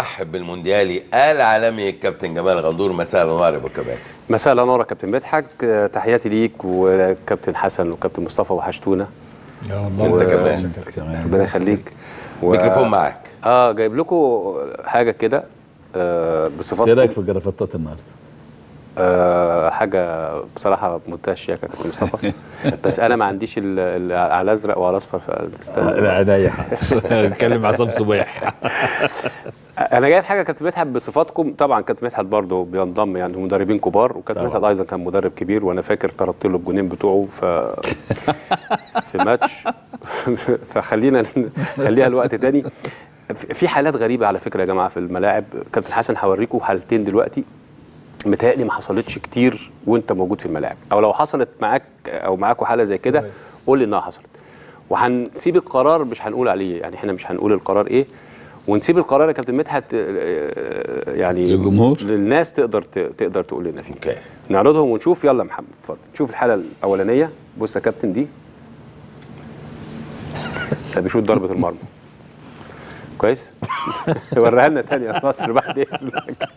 ارحب بالمونديالي العالمي الكابتن جمال غندور. مساء النور يا ابو كباتن. مساء النور يا كابتن مدحت، تحياتي ليك وكابتن حسن وكابتن مصطفى، وحشتونا. يا والله انت كمان ربنا يخليك. الميكروفون معاك. جايب لكم حاجه كده بصفات. ايه رايك في جرافطات النهارده؟ حاجه بصراحه منتهى الشياكه يا كابتن مصطفى. بس انا ما عنديش على الازرق وعلى الاصفر، لا عينيا اتكلم عصام صبيح. انا جايب حاجه كابتن مدحت بصفاتكم. طبعا كابتن مدحت برضه بينضم، يعني مدربين كبار، وكابتن مدحت ايضا كان مدرب كبير، وانا فاكر طردت له الجونين بتوعه في ماتش. فخلينا نخليها لوقت تاني. في حالات غريبه على فكره يا جماعه في الملاعب. كابتن حسن هوريكم حالتين دلوقتي متهيألي ما حصلتش كتير وانت موجود في الملاعب، او لو حصلت معاك او معاكوا حاله زي كده قول لي انها حصلت. وهنسيب القرار، مش هنقول عليه، يعني احنا مش هنقول القرار ايه، ونسيب القرار يا كابتن مدحت يعني للجمهور، للناس تقدر تقول لنا فيه. اوكي نعرضهم ونشوف. يلا يا محمد اتفضل. نشوف الحاله الاولانيه. بص يا كابتن، دي ده بيشوط ضربه المرمى كويس. وريها لنا تاني يا نصر بعد اذنك.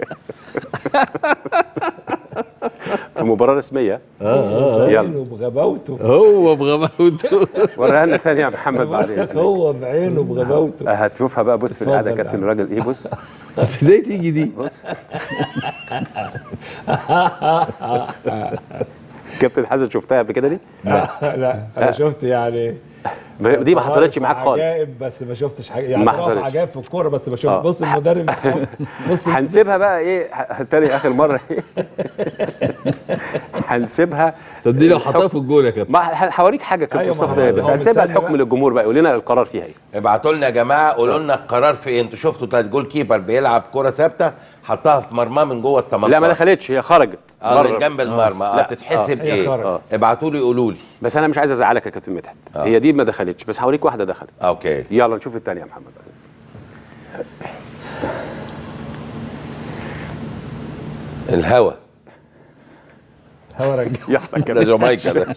في مباراه رسميه. يلا بغباوته، هو بغباوته. وريها لنا تاني يا محمد بعد اذنك. هو بعينه بغباوته. هتشوفها بقى. بص في القعده يا كابتن الراجل ايه. بص ازاي تيجي دي. بص كابتن حسن، شفتها قبل كده دي؟ لا انا شفت يعني دي ما حصلتش معاك خالص. عجائب، بس ما شفتش حاجه يعني. ما حصلتش عجائب في الكوره بس ما شفتش. بص المدرب بص هنسيبها بقى ايه تاني اخر مره. هنسيبها. طب دي لو حطها في الجول يا كابتن. هوريك حاجه كابتن مصطفى، بس هنسيبها الحكم للجمهور بقى، يقول لنا القرار فيها ايه. ابعتوا لنا يا جماعه، قولوا لنا القرار في ايه. انتوا شفتوا بتاع الجول كيبر بيلعب كره ثابته حطها في مرماه من جوه ال 18. لا ما دخلتش، هي خرجت من جنب المرمى. تتحسب ايه؟ ابعتوا لي قولوا لي. بس انا مش عايز ازعلك يا كابتن مدحت. هي دي ما دخلتش، بس هوريك واحده دخلت. اوكي يلا نشوف الثانيه يا محمد. الهوا رجع. ده جامايكا ده.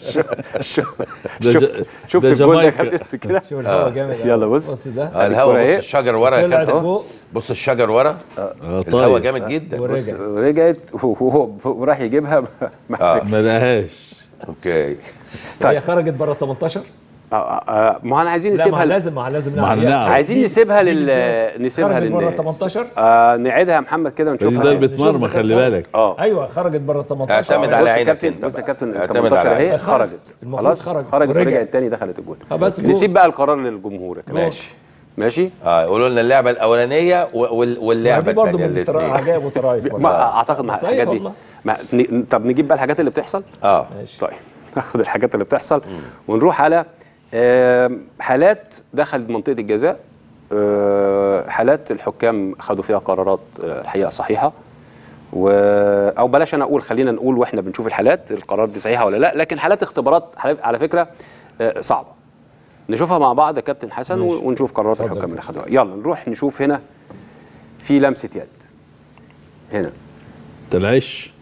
شفت الجول ده يا كابتن كده؟ شوف الهوا جامد. يلا بص ده الهوا. بص الشجر ورا يا كابتن. بص الشجر ورا. الهوا جامد جدا. ورجعت وراح يجيبها ما لقاهاش. اوكي هي خرجت بره 18. ما احنا عايزين نسيبها. لازم عايزين نسيبها نسيبها بره 18. نعيدها يا محمد كده ونشوف. دي ضربة مرمى خلي بالك. ايوه خرجت بره 18. اعتمد على عينك انت. بص يا كابتن 18 اهي خرجت. خلاص خرجت ورجعت تاني دخلت الجول. نسيب بقى القرار للجمهور يا كابتن. ماشي. قولوا لنا اللعبه الاولانيه واللعبه الثانيه الاثنين. عجائب وطرايف. اعتقد مع الحاجات دي. طب نجيب بقى الحاجات اللي بتحصل. ماشي. طيب ناخد الحاجات اللي بتحصل ونروح على حالات دخلت منطقة الجزاء. حالات الحكام خدوا فيها قرارات الحقيقة صحيحة، أو بلاش أنا أقول، خلينا نقول وإحنا بنشوف الحالات القرارات دي صحيحة ولا لا. لكن حالات اختبارات على فكرة صعبة. نشوفها مع بعض يا كابتن حسن ونشوف قرارات الحكام اللي خدوها. يلا نروح نشوف. هنا في لمسة يد هنا. طلعش.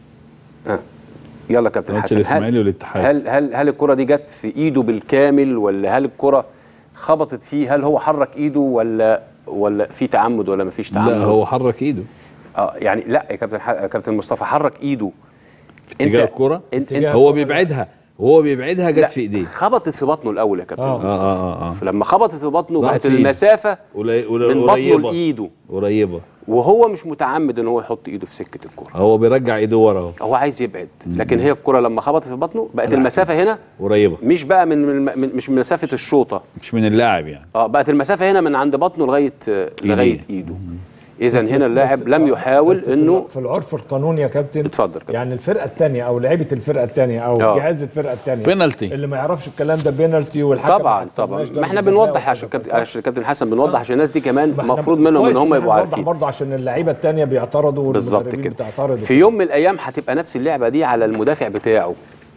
يلا كابتن حسن، الاسماعيلي والاتحاد. هل الكرة دي جت في ايده بالكامل، ولا هل الكرة خبطت فيه؟ هل هو حرك ايده ولا في تعمد ولا مفيش تعمد؟ لا هو حرك ايده. يعني لا يا كابتن مصطفى، حرك ايده في اتجاه الكرة. هو بيبعدها جت في ايديه. خبطت في بطنه الاول يا كابتن. فلما خبطت في بطنه بقت المسافة من بطنه لايده قريبة، وهو مش متعمد ان هو يحط ايده في سكه الكره. هو بيرجع ايده ورا، هو عايز يبعد. لكن هي الكره لما خبطت في بطنه بقت المسافه هنا قريبه، مش بقى مش من مسافه الشوطه، مش من اللاعب يعني. بقت المسافه هنا من عند بطنه لغايه ايده. اذا هنا اللاعب لم يحاول انه في العرف القانوني يا كابتن. اتفضل كابتن. يعني الفرقه الثانيه او لعيبه الفرقه الثانيه او جهاز الفرقه الثانيه بينالتي، اللي ما يعرفش الكلام ده بينالتي، والحكم طبعا ما احنا بنوضح عشان كابتن حسن بنوضح عشان الناس دي كمان المفروض منهم ان هم يبقوا عارفين برضه عشان اللعيبه الثانيه بيعترضوا بالظبط كده. في يوم من الايام هتبقى نفس اللعبه دي على المدافع بتاعه.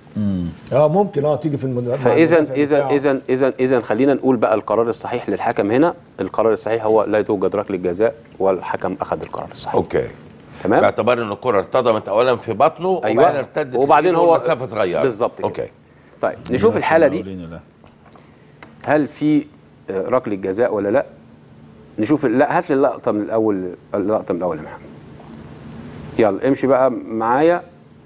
ممكن تيجي في المدافع. فاذا خلينا نقول بقى القرار الصحيح للحكم هنا. القرار الصحيح هو لا توجد ركله جزاء، والحكم اخذ القرار الصحيح. اوكي تمام. باعتبار ان الكره ارتضمت اولا في بطنه، أيوة. وبعدين ارتدت وبعدين هو مسافه صغيره بالظبط كده. اوكي طيب نشوف الحاله دي هل في ركله جزاء ولا لا. نشوف. لا هات لي اللقطه من الاول، اللقطه من الاول يا محمد. يلا امشي بقى معايا.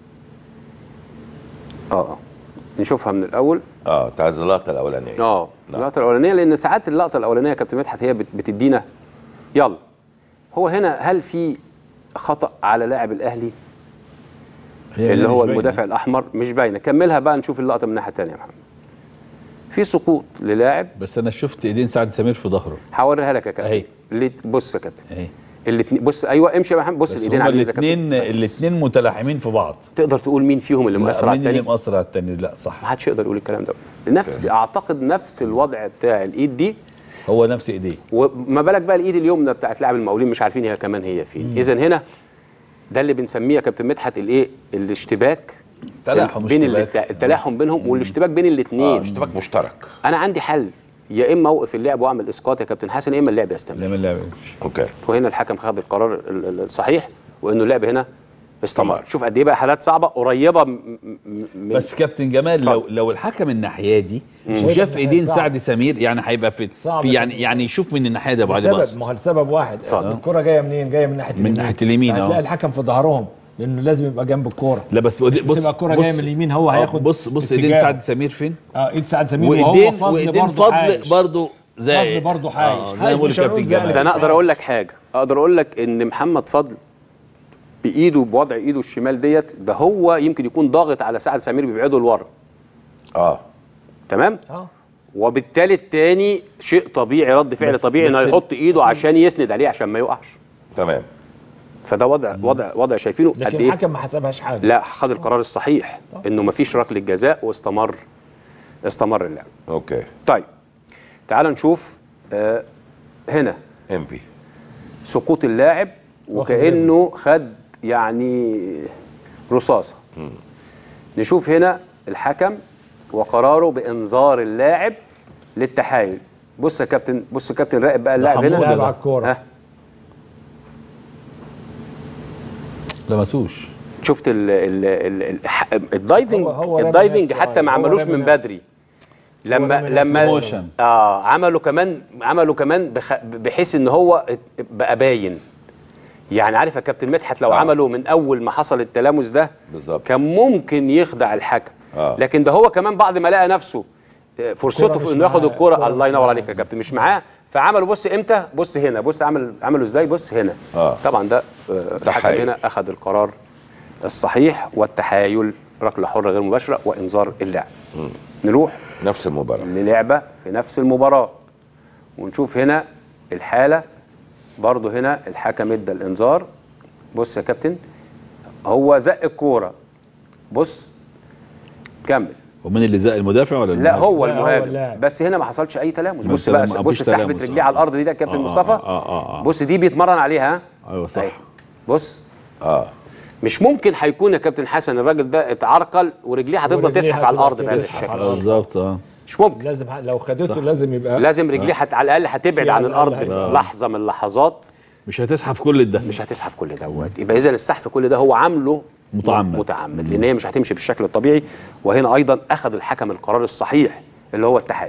نشوفها من الاول. انت عايز اللقطه الاولانيه. اللقطه الاولانيه، لان ساعات اللقطه الاولانيه يا كابتن مدحت هي بتدينا. يلا. هو هنا هل في خطا على لاعب الاهلي اللي هو المدافع الاحمر؟ مش باينه. كملها بقى نشوف اللقطه من الناحيه الثانيه يا محمد. في سقوط للاعب، بس انا شفت ايدين سعد سمير في ظهره. هوريها لك يا كابتن. بص يا كابتن الاثنين. بص ايوه امشي يا محمد. بص الايدين على الاثنين متلاحمين في بعض. تقدر تقول مين فيهم اللي مؤثر على الثاني؟ مين اللي مؤثر على الثاني؟ لا صح، ما حدش يقدر يقول الكلام ده. اعتقد نفس الوضع بتاع الايد دي هو نفس ايديه. وما بالك بقى الايد اليمنى بتاعت لاعب المقاولين مش عارفين هي كمان هي فين. اذا هنا ده اللي بنسميه يا كابتن مدحت الايه؟ الاشتباك، بين التلاحم بينهم والاشتباك بين الاثنين. اشتباك مشترك. انا عندي حل، يا اما اوقف اللعب واعمل اسقاط يا كابتن حسن، يا اما اللعب يستمر. اوكي. وهنا الحكم خد القرار الصحيح وانه اللعب هنا استمر. شوف قد ايه بقى حالات صعبه قريبه بس كابتن جمال لو الحكم الناحيه دي وشاف ايدين سعد سمير يعني هيبقى في يعني يشوف من الناحيه دي ابو علي باص. ما هو السبب واحد، الكره جايه منين؟ جايه من ناحيه اليمين. من ناحيه اليمين. هتلاقي الحكم في ظهرهم لانه لازم يبقى جنب الكوره. لا بس بص الكوره جايه من اليمين، هو هياخد. بص ايدين سعد سمير فين؟ ايد سعد سمير وايدين فضل برضه زي فضل برضه حايش. زي ما بقول كابتن جمال. ده انا اقدر اقول لك حاجه، اقدر اقول لك ان محمد فضل بايده، بوضع ايده الشمال ديت، ده هو يمكن يكون ضاغط على سعد سمير بيبعده لورا. تمام. وبالتالي الثاني شيء طبيعي، رد فعل طبيعي انه يحط ايده عشان يسند عليه عشان ما يقعش. تمام. فده وضع شايفينه قد ايه. لكن الحكم ما حسبهاش حاجه. لا، خد القرار الصحيح انه ما فيش ركله جزاء واستمر اللعب. اوكي. طيب تعال نشوف هنا امبي سقوط اللاعب وكانه خد يعني رصاصه. نشوف هنا الحكم وقراره بانذار اللاعب للتحايل. بص يا كابتن، راقب بقى اللاعب هنا. لاعب على الكوره. لمسوش. شفت الدايفنج حتى ما عملوش من بدري. لما عملوا كمان بحيث ان هو بقى باين. يعني عارف يا كابتن مدحت لو عملوا من اول ما حصل التلامس ده بالزبط. كان ممكن يخدع الحكم. لكن ده هو كمان بعد ما لقى نفسه فرصته في انه ياخد الكرة، الله ينور عليك يا كابتن، مش معاه، فعملوا بص امتى، بص هنا، بص عملوا ازاي، بص هنا. طبعا ده الحكم هنا اخذ القرار الصحيح والتحايل، ركله حره غير مباشره وانذار اللاعب. نروح نفس المباراه للعبه في نفس المباراه ونشوف هنا الحاله. برضه هنا الحكم ادى الانذار. بص يا كابتن، هو زق الكوره، بص كمل. ومين اللي زق، المدافع ولا لا هو المهاجم. بس هنا ما حصلش اي تلامس. بص بقى، بص سحبه رجليه على الارض دي ده كابتن مصطفى. بص دي بيتمرن عليها. ايوه صح. بص مش ممكن هيكون يا كابتن حسن الراجل ده اتعرقل ورجليه هتفضل تسحب على الارض بهذا الشكل. بالظبط. مش ممكن. لازم لو خدته لازم يبقى لازم رجليه على الاقل هتبعد عن الارض لحظه من اللحظات. مش هتسحب كل ده، مش هتسحب كل دوت. يبقى اذا السحب كل ده هو عامله متعمد لان هي مش هتمشي بالشكل الطبيعي. وهنا ايضا اخذ الحكم القرار الصحيح اللي هو التحايل.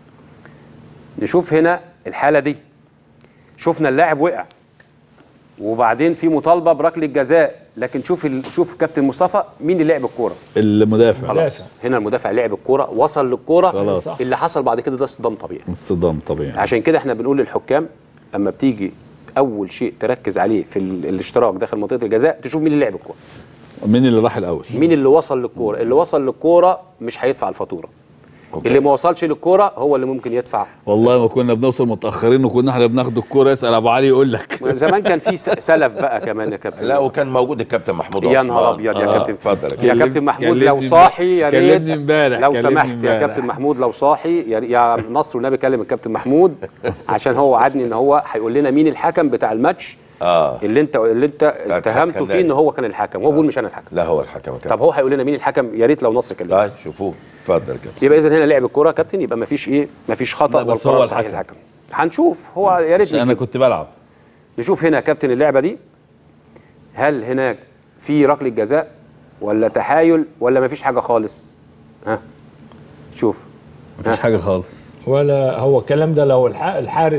نشوف هنا الحاله دي، شفنا اللاعب وقع وبعدين في مطالبه بركله جزاء، لكن شوف كابتن مصطفى مين اللي لعب الكوره؟ المدافع. خلاص هنا المدافع لعب الكوره، وصل للكوره خلاص. اللي حصل بعد كده ده اصطدام طبيعي. عشان كده احنا بنقول للحكام اما بتيجي اول شيء تركز عليه في الاشتراك داخل منطقه الجزاء، تشوف مين اللي لعب الكوره، مين اللي راح الاول، مين اللي وصل للكوره. اللي وصل للكوره مش هيدفع الفاتوره. اللي ما وصلش للكوره هو اللي ممكن يدفع. والله ما كنا بنوصل متاخرين وكنا احنا بناخد الكوره. اسال ابو علي يقول لك. زمان كان في سلف بقى كمان يا كابتن. لا وكان موجود الكابتن محمود عثمان. يا نهار ابيض يا كابتن. اتفضل يا كابتن محمود لو صاحي يا ريت كلمني امبارح لو سمحت يا كابتن محمود لو صاحي يا نصر والنبي كلم الكابتن محمود عشان هو وعدني ان هو هيقول لنا مين الحكم بتاع الماتش اللي انت اتهمته فيه ان هو كان الحكم. هو بيقول مش انا الحكم. لا هو الحكم. طب هو هيقول لنا مين الحكم؟ يا ريت لو نصر كلمه. طيب شوفوه. اتفضل يا كابتن. يبقى اذا هنا لعب الكوره يا كابتن، يبقى مفيش خطا بس هو صحيح الحكم. هنشوف هو يا ريت. انا كنت بلعب. نشوف هنا يا كابتن اللعبه دي، هل هناك في ركله جزاء ولا تحايل ولا مفيش حاجه خالص؟ شوف مفيش حاجه خالص. ولا هو الكلام ده لو الحارس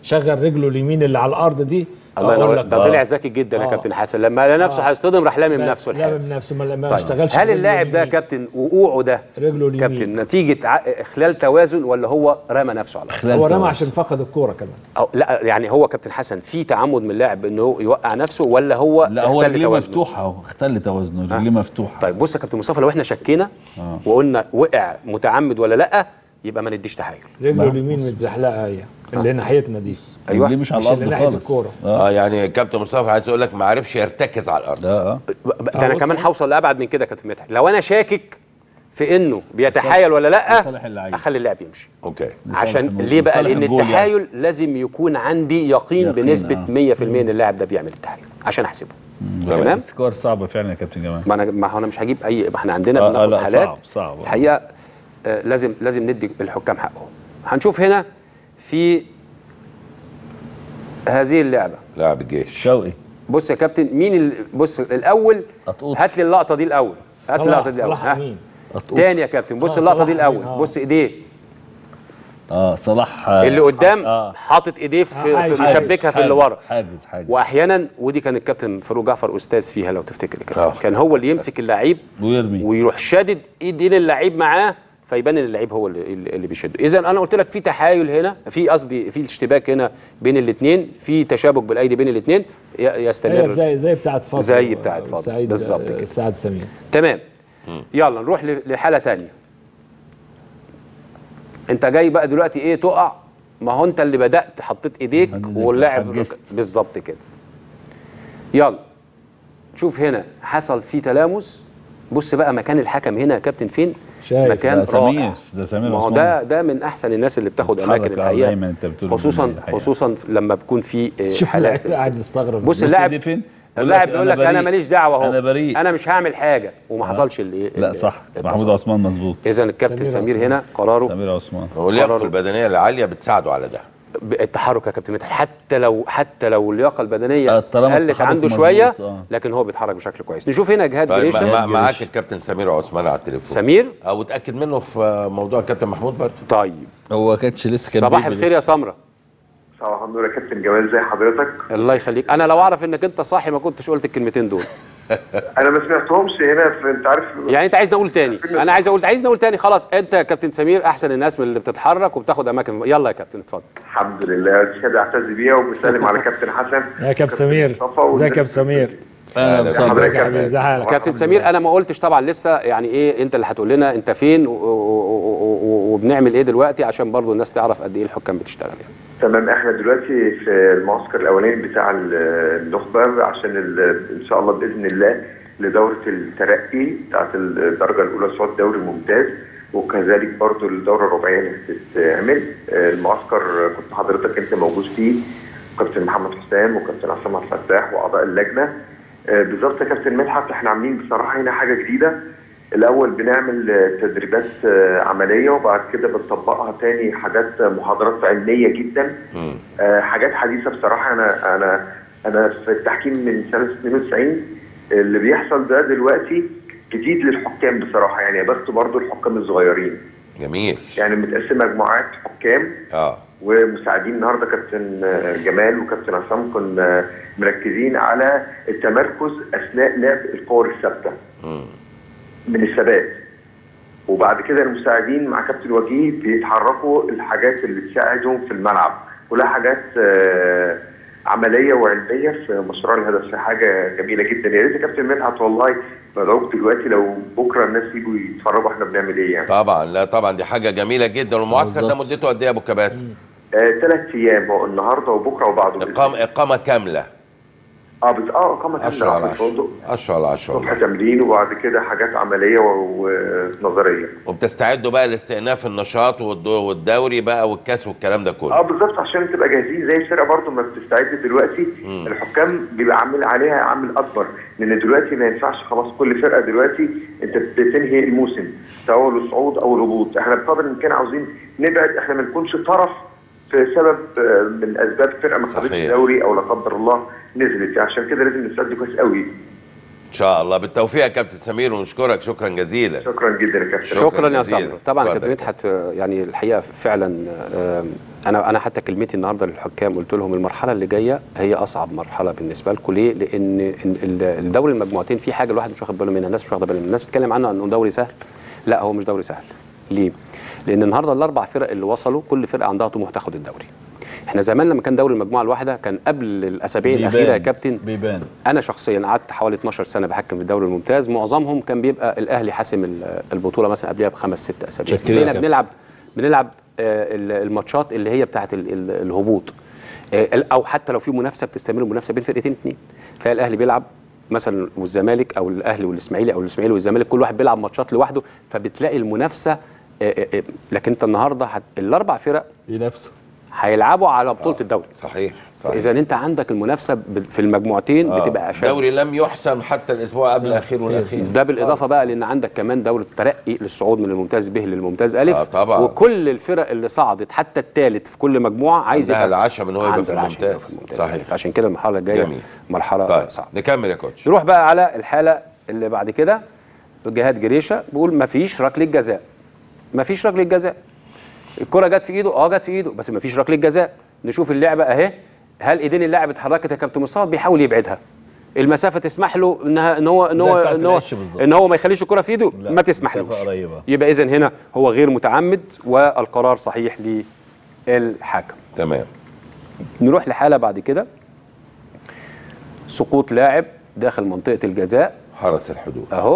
شغل رجله اليمين اللي على الارض دي. الله ينور، ده طلع ذكي جدا يا كابتن حسن، لما لقى نفسه هيصطدم راح لامم نفسه الحارس. لامم نفسه ما اشتغلش. هل اللاعب ده يا كابتن وقوعه ده رجله اليمين كابتن نتيجه اخلال توازن ولا هو رمى نفسه على الارض؟ هو رمى عشان فقد الكوره كمان. أو لا يعني هو كابتن حسن في تعمد من اللاعب انه يوقع نفسه ولا هو لا هو رجليه مفتوحه اهو، اختل توازنه، رجليه مفتوحه. طيب بص يا كابتن مصطفى، لو احنا شكينا وقلنا وقع متعمد ولا لا يبقى ما نديش تحايل. رجله اليمين متزحلقه هي اللي ناحيتنا دي. ايوه ليه مش على الارض خالص الكوره. يعني كابتن مصطفى عايز اقول لك ما عرفش يرتكز على الارض. ده انا كمان هوصل لابعد من كده يا كابتن مدحت، لو انا شاكك في انه بيتحايل ولا لا اخلي اللاعب يمشي. اوكي. عشان ليه بقى؟ لان التحايل يعني لازم يكون عندي يقين بنسبه 100% ان اللاعب ده بيعمل التحايل عشان احسبه. تمام. السكور صعبه فعلا يا كابتن جمال. ما هو انا مش هجيب اي، ما احنا عندنا بناخد حالات صعب الحقيقه. لازم ندي الحكام حقهم. هنشوف هنا في هذه اللعبه لاعب الجيش شوقي. بص يا كابتن مين بص الاول، هات لي اللقطه دي الاول، هات لي اللقطه دي الاول. تاني يا كابتن بص اللقطه دي الاول، بص ايديه. صلاح اللي قدام حاطط ايديه في مشبكها في اللي ورا. حاجز واحيانا ودي كان الكابتن فاروق جعفر استاذ فيها لو تفتكر كده، كان هو اللي يمسك اللعيب ويرمي ويروح شادد ايدين اللعيب معاه فيبان ان اللعيب هو اللي بيشده. اذا انا قلت لك في تحايل هنا، في قصدي في اشتباك هنا بين الاثنين، في تشابك بالايدي بين الاثنين يستمر زي بتاعت فاضل، زي بتاعت فاضل بالظبط كده. سعد سمير. تمام. يلا نروح لحاله ثانيه. انت جاي بقى دلوقتي ايه تقع، ما هو انت اللي بدات حطيت ايديك واللاعب بالظبط كده. يلا شوف هنا حصل في تلامس. بص بقى مكان الحكم هنا يا كابتن فين؟ مكان رائع. ده سمير ما هو ده من احسن الناس اللي بتاخد اماكن الحقيقه، خصوصا لما بيكون في حالات. قاعد نستغرب. بص اللاعب فين؟ اللاعب بيقول لك انا ماليش دعوه اهو، انا بريء، انا مش هعمل حاجه، وما حصلش لا صح. محمود عثمان مظبوط. اذا الكابتن سمير هنا قراره. سمير عثمان هو اللياقه البدنيه العاليه بتساعده على ده. التحرك يا كابتن مدحت، حتى لو اللياقه البدنيه قلت عنده شويه لكن هو بيتحرك بشكل كويس. نشوف هنا جهاد جريشه. طيب معاك الكابتن سمير عثمان على التليفون. سمير او اتاكد منه في موضوع الكابتن محمود برضه. طيب هو كانش لسه كان صباح الخير يا سمره. صباح النور يا كابتن جمال، ازي حضرتك؟ الله يخليك. انا لو اعرف انك انت صاحي ما كنتش قلت الكلمتين دول. انا ما سمعتهمش هنا، انت عارف يعني انت عايز نقول تاني؟ انا عايز نقول تاني. خلاص انت يا كابتن سمير احسن الناس من اللي بتتحرك وبتاخد اماكن. يلا يا كابتن اتفضل. الحمد لله، شهاده اعتز بيها وبسلم على كابتن حسن. يا كابتن سمير ازيك يا كابتن سمير؟ كابتن سمير انا ما قلتش طبعا لسه، يعني ايه انت اللي هتقول لنا انت فين وبنعمل ايه دلوقتي عشان برضو الناس تعرف قد ايه الحكام بتشتغل يعني. تمام. احنا دلوقتي في المعسكر الاولاني بتاع النخبه عشان ان شاء الله باذن الله لدوره الترقي بتاعت الدرجه الاولى صعود دوري ممتاز، وكذلك برضو الدوره الرباعيه اللي هتتعمل. المعسكر كنت حضرتك انت موجود فيه، وكابتن محمد حسام وكابتن عصام عبد الفتاح واعضاء اللجنه. بالظبط يا كابتن مدحت، احنا عاملين بصراحه هنا حاجه جديده. الاول بنعمل تدريبات عمليه وبعد كده بنطبقها تاني حاجات محاضرات علميه جدا. حاجات حديثه بصراحه. انا في التحكيم من سنه 92. اللي بيحصل ده دلوقتي جديد للحكام بصراحه، يعني بس برضو الحكام الصغيرين. جميل. يعني متقسمه مجموعات حكام ومساعدين. النهارده كابتن جمال وكابتن عصام كنا مركزين على التمركز اثناء لعب الكور الثابته من الثبات، وبعد كده المساعدين مع كابتن وجيه بيتحركوا الحاجات اللي تساعدهم في الملعب، كلها حاجات عمليه وعلميه في مشروع الهدف. في حاجه جميله جدا. يا ريت يا كابتن مدحت والله بدعوك دلوقتي لو بكره الناس يجوا يتفرجوا احنا بنعمل ايه يعني. طبعا، لا طبعا دي حاجه جميله جدا. والمعسكر ده مدته قد ايه يا ابو كباتن؟ 3 ايام، هو النهارده وبكره وبعده. اقامه كامله. اقامه كامله 10 على 10. 10 على 10 صبح تمرين وبعد كده حاجات عمليه ونظريه. وبتستعدوا بقى لاستئناف النشاط والدوري بقى والكاس والكلام ده كله. بالظبط، عشان تبقى جاهزين زي الفرقه برضو ما بتستعد دلوقتي. الحكام بيبقى عامل عليها عامل اكبر، لان دلوقتي ما ينفعش خلاص كل فرقه دلوقتي انت بتنهي الموسم سواء الصعود او الهبوط. احنا بقدر الامكان عاوزين نبعد، احنا ما نكونش طرف في سبب من اسباب فرقه ما خدتش الدوري او لا قدر الله نزلت. عشان كده لازم نستعد كويس قوي. شاء الله بالتوفيق يا كابتن سمير، ونشكرك شكرا جزيلا. شكرا جدا يا كابتن. شكرا يا جزيلا. صبري. طبعا اتفضل كابتن مدحت يعني الحقيقه فعلا انا حتى كلمتي النهارده للحكام قلت لهم المرحله اللي جايه هي اصعب مرحله بالنسبه لكم. ليه؟ لان الدوري المجموعتين في حاجه الواحد مش واخد باله منها، الناس مش واخده بالها منها، الناس بتتكلم عنه انه دوري سهل. لا هو مش دوري سهل. ليه؟ لان النهارده الاربع فرق اللي وصلوا كل فرقه عندها طموح تاخد الدوري. احنا زمان لما كان دوري المجموعه الواحده كان قبل الاسابيع الاخيره يا كابتن بيبان. انا شخصيا قعدت حوالي 12 سنه بحكم في الدوري الممتاز، معظمهم كان بيبقى الاهلي حاسم البطوله مثلا قبلها بخمس ست اسابيع. بقينا بنلعب الماتشات اللي هي بتاعه الهبوط، او حتى لو في منافسه بتستمر المنافسه بين فرقتين اثنين، تلاقي الاهلي بيلعب مثلا والزمالك او الاهلي والاسماعيلي او الاسماعيلي والزمالك كل واحد بيلعب ماتشات لوحده، فبتلاقي المنافسه. لكن انت النهارده الاربع فرق ينافسوا هيلعبوا على بطوله الدوري. صحيح. اذا انت عندك المنافسه في المجموعتين بتبقى اشد. الدوري لم يحسم حتى الاسبوع قبل الاخير والاخير. ده بالاضافه بقى لان عندك كمان دوره ترقي للصعود من الممتاز ب للممتاز الف. طبعا. وكل الفرق اللي صعدت حتى الثالث في كل مجموعه عايز يبقى العشاء من هو يبقى في الممتاز. صحيح. عشان كده المرحله الجايه مرحله طيب. صعبه. نكمل يا كوتش. نروح بقى على الحاله اللي بعد كده. جهاد جريشه بيقول مفيش ركله جزاء. مفيش ركله جزاء. الكره جت في ايده، جت في ايده، بس مفيش ركله جزاء. نشوف اللعبه اهي، هل ايدين اللاعب اتحركت يا كابتن مصطفى؟ بيحاول يبعدها، المسافه تسمح له ان هو ما يخليش الكره في ايده، ما تسمحلوش. يبقى اذا هنا هو غير متعمد والقرار صحيح للحكم. تمام. نروح لحاله بعد كده، سقوط لاعب داخل منطقه الجزاء، حرس الحدود اهو.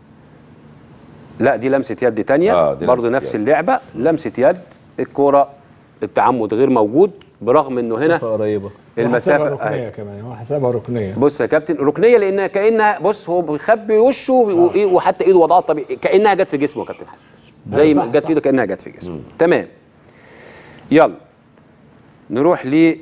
لا دي لمسه يد تانية برضه نفس اللعبه، لمسه يد، الكره التعمد غير موجود برغم انه هنا قريبه المسافه ركنيه كمان، هو حسبها ركنيه. بص يا كابتن ركنيه لان كانها بص هو بيخبي وشه وحتى ايده وضعها الطبيعي كانها جت في جسمه يا كابتن حسن، زي ما جت في ايده كانها جت في جسمه. تمام. يلا نروح ل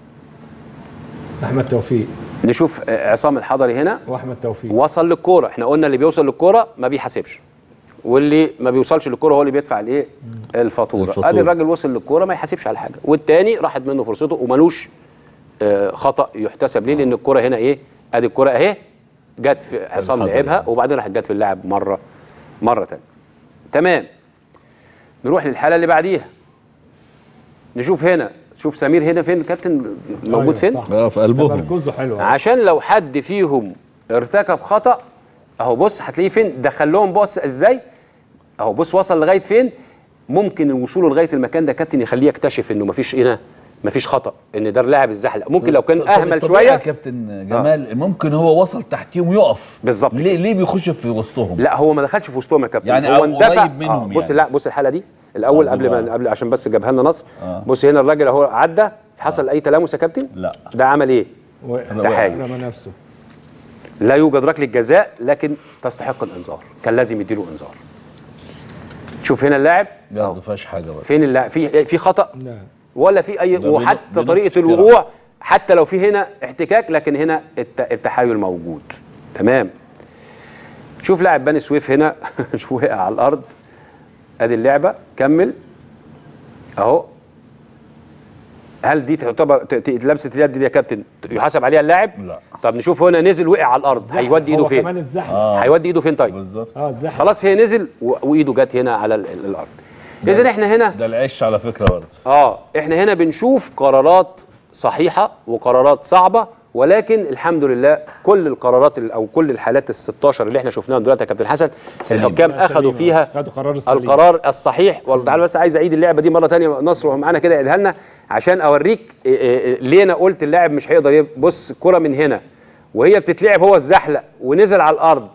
احمد توفيق، نشوف عصام الحضري هنا واحمد توفيق وصل للكوره. احنا قلنا اللي بيوصل للكوره ما بيحاسبش، واللي ما بيوصلش للكوره هو اللي بيدفع الايه؟ الفاتوره. ادي الراجل وصل للكوره ما يحاسبش على حاجه، والتاني راحت منه فرصته ومالوش خطا يحتسب ليه، لان الكوره هنا ايه؟ ادي الكوره اهي جت في عصام لعبها وبعدين راحت جت في اللاعب مره ثانيه. تمام. نروح للحاله اللي بعديها، نشوف هنا، شوف سمير هنا فين الكابتن موجود فين؟ في قلبهم. تمركزه حلو عشان لو حد فيهم ارتكب خطا اهو بص هتلاقيه فين، دخل لهم بص ازاي اهو، بص وصل لغايه فين. ممكن وصوله لغايه المكان ده كابتن يخليه يكتشف انه مفيش هنا مفيش خطا، ان ده اللاعب الزحلق. ممكن لو كان اهمل شويه يا كابتن جمال ممكن هو وصل تحتيهم يقف بالظبط. ليه بيخش في وسطهم؟ لا هو ما دخلش في وسطهم يا كابتن، يعني هو اندفع منهم بص يعني. لا بص الحاله دي الاول قبل عشان بس جابها لنا نصر. بص هنا الراجل اهو عدى، حصل اي تلامس يا كابتن؟ لا. ده عمل ايه؟ تحايل نفسه. لا يوجد ركله جزاء لكن تستحق الانذار، كان لازم يديله انذار. شوف هنا اللاعب ما فيهاش حاجه بقى. فين اللاعب؟ في خطا؟ لا ولا في اي، وحتى طريقه الوقوع حتى لو في هنا احتكاك لكن هنا التحايل موجود. تمام. شوف لاعب بني سويف هنا شوف وقع على الارض، ادي اللعبه كمل اهو. هل دي تعتبر لمسه اليد دي يا كابتن يحاسب عليها اللاعب؟ لا. طب نشوف هنا نزل وقع على الارض، هيودي ايده فين؟ كمان اتزحلق. هيودي ايده فين طيب؟ بالظبط. اتزحلق. خلاص هي نزل وايده جت هنا على الارض. اذا احنا هنا ده العش على فكره برضه. احنا هنا بنشوف قرارات صحيحه وقرارات صعبه، ولكن الحمد لله كل القرارات او كل الحالات ال16 اللي احنا شفناها دلوقتي يا كابتن حسن الحكام اخذوا فيها القرار الصحيح. والله بس عايز اعيد اللعبه دي مره ثانيه، نصر وهو معانا كده يعيدها لنا عشان اوريك ليه انا قلت اللاعب مش هيقدر بص الكره من هنا وهي بتتلعب هو الزحلق ونزل على الارض.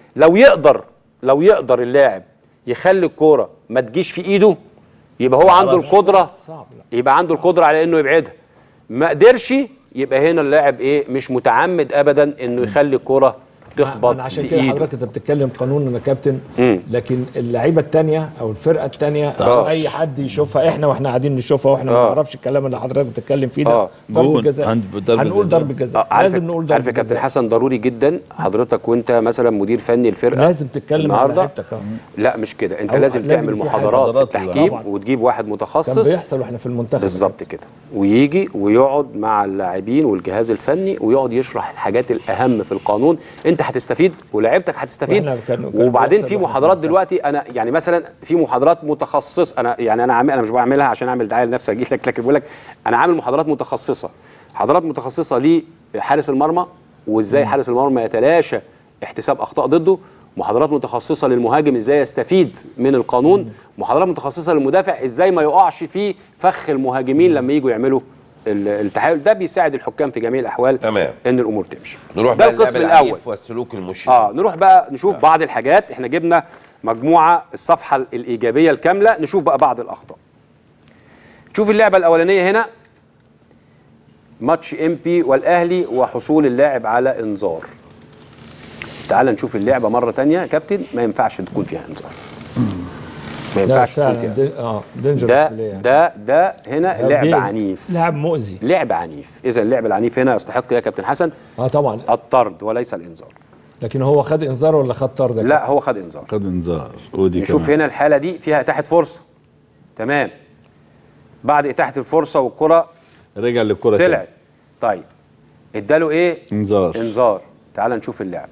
لو يقدر اللاعب يخلي الكوره ما تجيش في ايده يبقى هو عنده القدره، يبقى عنده القدره على انه يبعدها. ما قدرش يبقى هنا اللاعب مش متعمد ابدا انه يخلي الكوره تخبط في عشان كده ايده. حضرتك انت بتتكلم قانون يا كابتن، لكن اللعيبه الثانيه او الفرقه الثانيه او اي حد يشوفها واحنا قاعدين نشوفها واحنا ما نعرفش الكلام اللي حضرتك بتتكلم فيه ده ضربه جزاء، هنقول ضربه جزاء، لازم نقول ضربه جزاء. عارف يا كابتن حسن ضروري جدا حضرتك وانت مثلا مدير فني الفرقه لازم تتكلم النهارده. لعيبتك. لا مش كده، انت لازم تعمل محاضرات في التحكيم وتجيب واحد متخصص. كان بيحصل واحنا في المنتخب بالظبط كده، ويجي ويقعد مع اللاعبين والجهاز الفني ويقعد يشرح الحاجات الاهم في القانون. انت هتستفيد ولاعيبتك هتستفيد. وبعدين في محاضرات دلوقتي انا يعني مثلا في محاضرات متخصصه، انا مش بعملها عشان اعمل دعايه لنفسي اجي لك، لكن بقول لك انا عامل محاضرات متخصصه، محاضرات متخصصه لحارس المرمى وازاي حارس المرمى يتلاشى احتساب اخطاء ضده، محاضرات متخصصه للمهاجم ازاي يستفيد من القانون، محاضرات متخصصه للمدافع ازاي ما يقعش في فخ المهاجمين لما يجوا يعملوا التحايل. ده بيساعد الحكام في جميع الاحوال تمام ان الامور تمشي. نروح ده بقى القسم الاول والسلوك المشرف. نروح بقى نشوف بعض الحاجات. احنا جبنا مجموعه الصفحه الايجابيه الكامله، نشوف بقى بعض الاخطاء. شوف اللعبه الاولانيه هنا، ماتش امبي والاهلي وحصول اللاعب على انذار. تعال نشوف اللعبه مره ثانيه يا كابتن، ما ينفعش تكون فيها انذار، ما ينفعش تكون فيها. ده هنا لعب عنيف، لعب مؤذي، لعب عنيف. اذا اللعب العنيف هنا يستحق يا كابتن حسن طبعا الطرد وليس الانذار. لكن هو خد انذار ولا خد طرد؟ لا هو خد انذار. خد انذار. ودي نشوف هنا الحاله دي فيها اتاحه فرصه، تمام، بعد اتاحه الفرصه والكره رجع للكره طلعت، طيب اداله ايه؟ انذار. تعال نشوف اللعبه،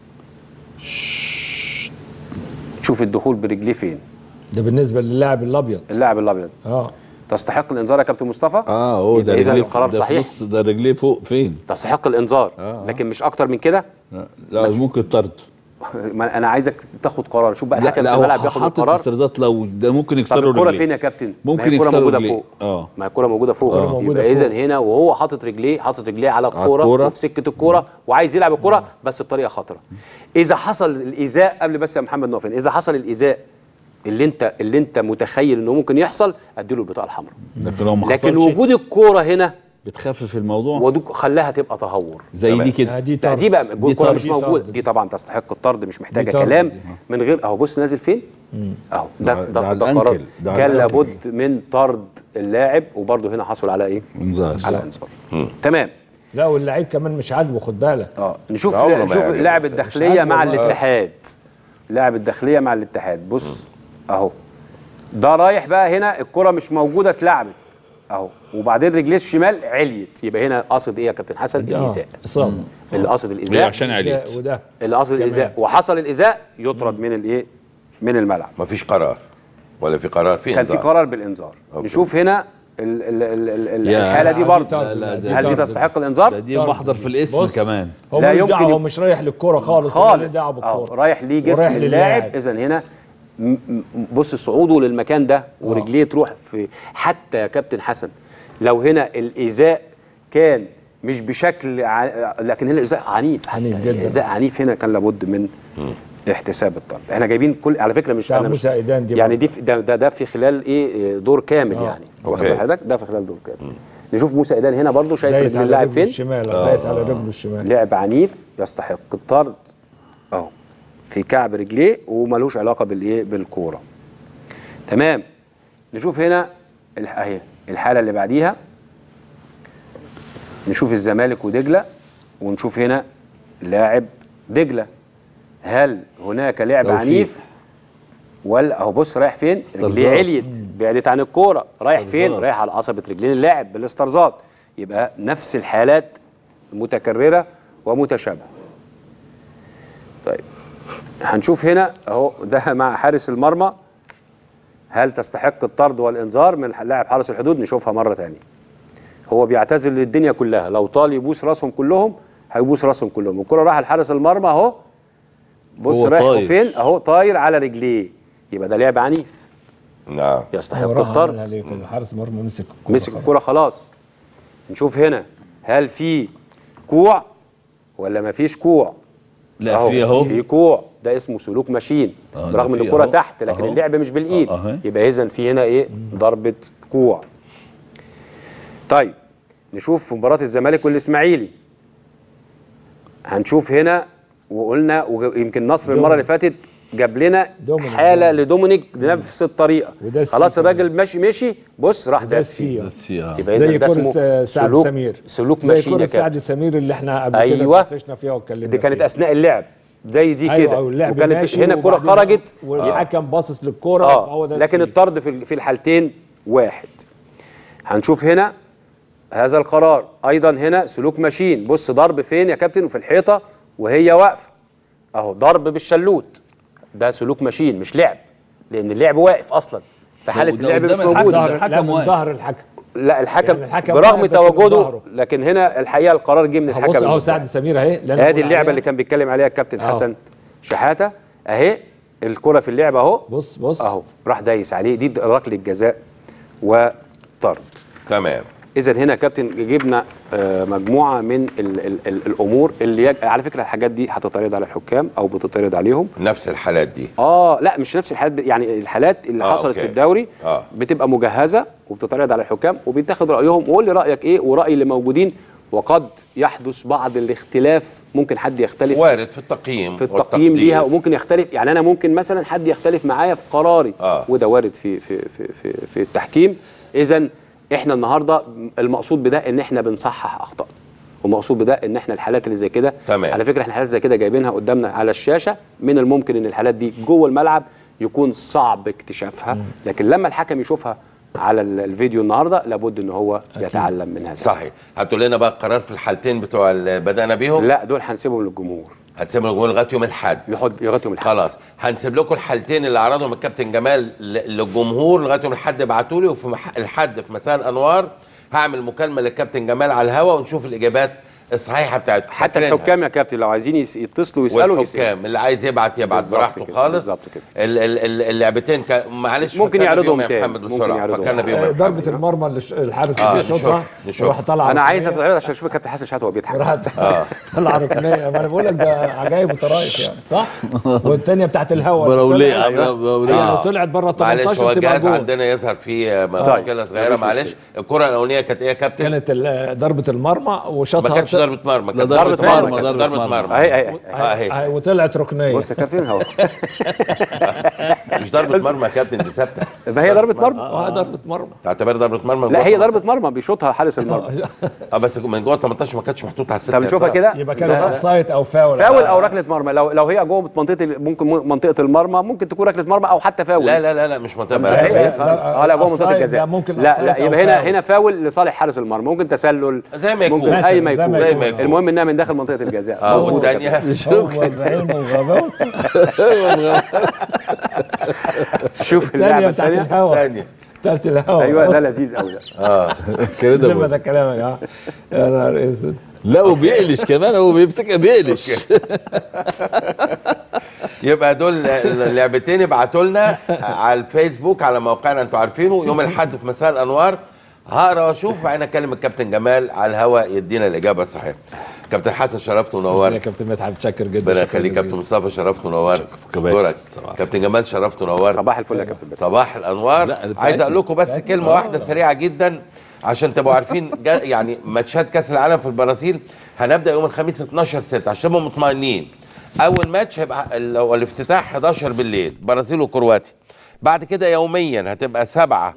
شوف الدخول برجليه فين. ده بالنسبه للاعب الابيض، اللاعب الابيض تستحق الانذار يا كابتن مصطفى. هو ده اذا القرار صحيح، ده رجليه فوق فين، تستحق الانذار. لكن مش اكتر من كده. لا ممكن طرد. انا عايزك تاخد قرار. شوف بقى الحكم في الملعب بياخد القرار. استرزات لو ده ممكن يكسروا رجليه. الكرة فين يا كابتن؟ ممكن يكسروا رجليه فوق. ما الكرة موجوده فوق. يبقى اذا هنا وهو حاطط رجليه على الكرة وفي سكه الكرة وعايز يلعب الكرة بس بطريقه خطره. اذا حصل الايذاء قبل بس يا محمد نقف، اذا حصل الايذاء اللي انت متخيل انه ممكن يحصل، اديله البطاقه الحمراء. لكن وجود الكرة هنا بتخفف الموضوع وخلاها تبقى تهور زي دي كده. دي بقى الكرة مش موجوده، دي طبعا تستحق الطرد، مش محتاجه كلام من غير. اهو بص نازل فين اهو، ده قرار كان لابد من طرد اللاعب، وبرده هنا حصل على ايه؟ انذار. على انذار. تمام. لا واللعيب كمان مش عاجبه، خد بالك. نشوف لاعب الداخليه مع الاتحاد. لاعب الداخليه مع الاتحاد، بص اهو، ده رايح بقى هنا، الكرة مش موجوده اتلعبت اهو، وبعدين رجليه الشمال عليت، يبقى هنا قصد ايه يا كابتن حسن؟ الايذاء. اللي قصد الايذاء عشان عليت، اللي قصد الايذاء وحصل الايذاء يطرد من الايه؟ من الملعب. مفيش قرار ولا في قرار؟ في كان في قرار بالانذار. نشوف هنا الحاله دي برضه، هل دي تستحق الانذار؟ دي محضر في الاسم كمان. لا يمكن، هو مش رايح للكرة خالص، رايح ليه جسم اللاعب. اذا هنا بص صعوده للمكان ده ورجليه تروح في، حتى يا كابتن حسن لو هنا الايذاء كان مش بشكل لكن هنا الايذاء عنيف جدا. الايذاء عنيف هنا كان لابد من احتساب الطرد. احنا جايبين كل على فكره مش انا موسى ايدان دي يعني ده في خلال ايه دور كامل يعني واخد حضرتك، ده في خلال دور كامل. نشوف موسى ايدان هنا برضو، شايف رجل اللاعب فين؟ الشمال دايس على رجله الشمال. لعب عنيف يستحق الطرد اهو في كعب رجليه وملوش علاقه بالايه؟ بالكوره. تمام. نشوف هنا اهي الحاله اللي بعديها، نشوف الزمالك ودجله، ونشوف هنا لاعب دجله، هل هناك لعب عنيف ولا اهو بص رايح فين؟ رجليه عليت بعدت عن الكوره، رايح فين؟ رايح على قصبه رجلين اللاعب بالاسترزات. يبقى نفس الحالات متكرره ومتشابهه. طيب هنشوف هنا اهو ده مع حارس المرمى، هل تستحق الطرد والانذار من لاعب حارس الحدود؟ نشوفها مره ثانيه. هو بيعتذر للدنيا كلها، لو طال يبوس راسهم كلهم هيبوس راسهم كلهم. الكره راح لحارس المرمى اهو، بص رايح فين اهو، طاير على رجليه، يبقى ده لعب عنيف. نعم يستحق الطرد. حارس المرمى مسك الكره خلاص. نشوف هنا هل في كوع ولا ما فيش كوع؟ لا في اهو، في كوع، ده اسمه سلوك ماشين برغم ان الكره تحت، لكن اللعب مش بالايد. يبقى اذا في هنا ايه؟ ضربه كوع. طيب نشوف في مباراه الزمالك والاسماعيلي، هنشوف هنا وقلنا، ويمكن نصر المره اللي فاتت جاب لنا حاله لدومينيك بنفس الطريقه. خلاص الراجل مشي بص راح داس فيه. يبقى اذا ده اسمه سلوك ماشي. زي كره سعد سمير اللي احنا قبل كده ناقشنا فيها واتكلمنا دي كانت اثناء اللعب زي دي كده، وكانت هنا الكره خرجت والحكم باصص للكره. لكن الطرد في الحالتين واحد. هنشوف هنا هذا القرار ايضا، هنا سلوك ماشين، بص ضرب فين يا كابتن؟ في الحيطه وهي واقفه، اهو ضرب بالشلوت، ده سلوك ماشين مش لعب، لان اللعب واقف اصلا في حاله اللعب مش موجود. الحكم واقف ظهر الحكم. لا الحكم برغم تواجده، لكن هنا الحقيقه القرار جه من الحكم. اهو سعد سمير اهي، ادي اللعبه اللي كان بيتكلم عليها الكابتن حسن شحاته اهي، الكره في اللعبه اهو. بص اهو راح دايس عليه، دي ركله جزاء وطرد. تمام. اذا هنا يا كابتن جبنا مجموعه من الامور اللي على فكره الحاجات دي هتتعرض على الحكام او بتتعرض عليهم. نفس الحالات دي؟ لا مش نفس الحالات، يعني الحالات اللي حصلت أوكي. في الدوري بتبقى مجهزه وبتتعرض على الحكام وبيتاخد رايهم، وقول لي رايك ايه وراي اللي موجودين، وقد يحدث بعض الاختلاف، ممكن حد يختلف وارد في التقييم ليها، وممكن يختلف، يعني انا ممكن مثلا حد يختلف معايا في قراري وده وارد في التحكيم. اذا احنا النهارده المقصود بده ان احنا بنصحح اخطاء، ومقصود بده ان احنا الحالات اللي زي كده، على فكره احنا حالات زي كده جايبينها قدامنا على الشاشه، من الممكن ان الحالات دي جوه الملعب يكون صعب اكتشافها، لكن لما الحكم يشوفها على الفيديو النهارده لابد ان هو يتعلم من هذا. صحيح. هاتوا لنا بقى القرار في الحالتين بتوع اللي بدانا بيهم. لا دول هنسيبهم للجمهور، هتسيبوا للجمهور لغايه يوم الاحد. لغايه يوم الاحد خلاص. هنسيب لكم الحالتين اللي عرضهم الكابتن جمال للجمهور لغايه يوم الاحد، ابعتوا لي، وفي الحد في مساء الانوار هعمل مكالمه للكابتن جمال على الهواء ونشوف الاجابات الصحيحه بتاعتكم. حتى الحكام يا كابتن لو عايزين يتصلوا ويسالوا، والحكام اللي عايز يبعت براحته خالص. بالظبط كده. اللعبتين معلش ممكن يعرضهم يا محمد بسرعه، فكرنا بيهم. ضربه المرمى اللي الحارس بيشوطها نشوف. انا عايز اتعرض عشان اشوف الكابتن حسن شحاته وهو بيضحك. طلع ركنيه، ما انا بقول لك ده عجايب وطرايف يعني، صح؟ والثانيه بتاعت الهواء براوليه لو طلعت بره 18 معلش، هو الجهاز عندنا يظهر فيه مشكله صغيره. معلش الكره الاولانيه كانت ايه يا كابتن؟ كانت ضربه المرمى وشاطها. ما كانتش ضربه مرمى، كانت ضربه مرمى اهي وطلعت ركنيه. بص يا كابتن اهو مش ضربه مرمى يا كابتن، دي ثابته. ما هي ضربه مرمى. ضربه مرمى. تعتبر ضربه مرمى؟ لا هي ضربه مرمى بيشوطها حارس المرمى. بس من جوه 18 ما كانتش محطوطه على السته. طب نشوفها كده، يبقى كانت اوف سايد او فاول او ركله مرمى. لو هي جوه منطقه، ممكن منطقه المرمى، ممكن تكون ركله مرمى او حتى فاول. لا مش منطقه مرمى. لا جوه منطقه الجزاء. لا يبقى هنا فاول لصالح حارس المرمى، ممكن تسلل زي ما يكون، اي ما يكون. المهم انها من داخل منطقه الجزاء. والثانيه شوف اللعبه الثانيه بتاعت الهوا. ايوه ده لذيذ قوي ده. كده زي ما ده كلام يا جماعه. يا نهار اسود. لا وبيقلش كمان، هو بيمسكها بيقلش. يبقى دول اللعبتين ابعتوا لنا على الفيسبوك على موقعنا، انتوا عارفينه، يوم الاحد في مساء الانوار هقرا واشوف، بعدين اكلم الكابتن جمال على الهواء يدينا الاجابه الصحيحه. كابتن حسن شرفت ونورت. يا كابتن مدحت متشكر جدا. ربنا يخليك. كابتن مصطفى شرفت ونورت. دورك. كابتن جمال شرفت ونورت. صباح الفل يا كابتن. صباح الانوار. عايز اقول لكم بس كلمه واحده سريعه جدا عشان تبقوا عارفين، يعني ماتشات كاس العالم في البرازيل هنبدا يوم الخميس 12/6 عشان تبقوا مطمئنين. اول ماتش هيبقى الافتتاح 11 بالليل، برازيل وكرواتيا. بعد كده يوميا هتبقى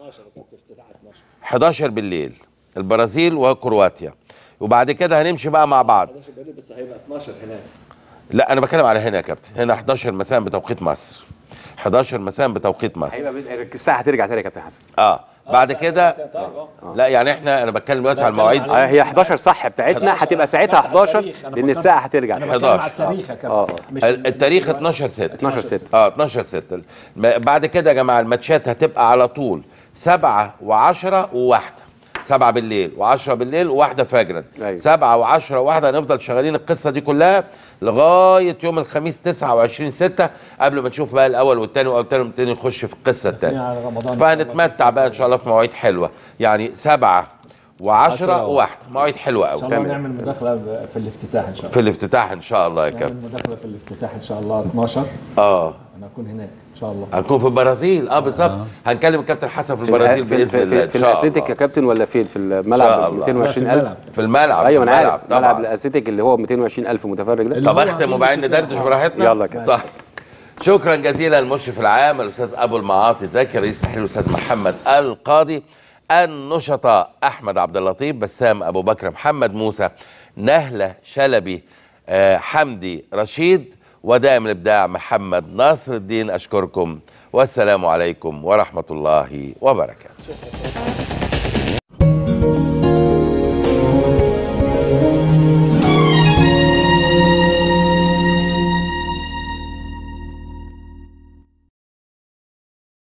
11 بالليل البرازيل وكرواتيا، وبعد كده هنمشي بقى مع بعض. 11 بالليل بس هيبقى 12 هناك. لا انا بتكلم على هنا يا كابتن، هنا 11 مساء بتوقيت مصر. 11 مساء بتوقيت مصر. هيبقى الساعه هترجع تاني يا كابتن حسن. بعد كده لا يعني انا بتكلم دلوقتي على المواعيد. هي 11 صح بتاعتنا، هتبقى ساعتها 11 لان الساعه هترجع. 11 التاريخ يا كابتن. التاريخ 12/6. 12/6. 12/6. بعد كده يا جماعه الماتشات هتبقى على طول 7 و10 و1. 7 بالليل و10 بالليل و1 فجرا. 7 و10 و1 هنفضل شغالين القصه دي كلها لغايه يوم الخميس 29/6 قبل ما نشوف بقى الاول والثاني والثاني نخش في القصه الثانيه. فهنتمتع بقى ان شاء الله في مواعيد حلوه، يعني 7 و10 و1 مواعيد حلوه قوي. ان شاء الله نعمل مداخله في الافتتاح ان شاء الله. في الافتتاح ان شاء الله يا كابتن. نعمل مداخله في الافتتاح ان شاء الله 12. انا هكون هناك ان شاء الله. هنكون في البرازيل بالظبط. هنكلم الكابتن حسن في البرازيل باذن الله. في الاسيتيك يا كابتن ولا فين؟ في الملعب 220,000. في الملعب. ايوه انا عارف ملعب الاسيتيك اللي هو 220,000 متفرج ده. طب اختم وبعدين ندردش براحتنا. يلا كده. شكرا جزيلا للمشرف العام الاستاذ ابو المعاطي زكي، رئيس تحرير الاستاذ محمد القاضي، النشطاء احمد عبد اللطيف، بسام ابو بكر، محمد موسى، نهله شلبي، حمدي رشيد، ودائم الابداع محمد ناصر الدين. اشكركم والسلام عليكم ورحمه الله وبركاته.